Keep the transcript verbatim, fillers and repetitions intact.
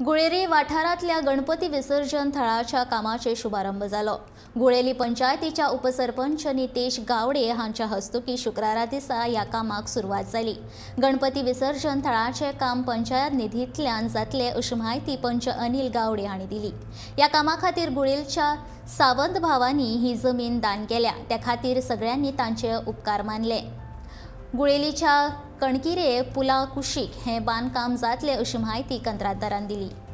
गुळेरी वाठारांतल्या गणपती विसर्जन थळाच्या कामाचे शुभारंभ जालो। गुळेली पंचायतीच्या उपसरपंच नितेश गावडे हांच्या हस्तुकी शुक्रारा दिसा ह्या कामाक सुरवात जाली। गणपती विसर्जन थळाचे काम पंचायत निधींतल्यान जातले अशी माहिती पंच अनिल गावडे हांणी दिली। ह्या कामा खातीर गुळेलच्या सावंत भावांनी ही जमीन दान केल्या, त्या खातीर सगळ्यांनी तांचे उपकार मानले। गुळेलीच्या कणकिरे पुला कुशीक हे बांदकाम जातले अशी माहिती कंत्राटदारान दिली।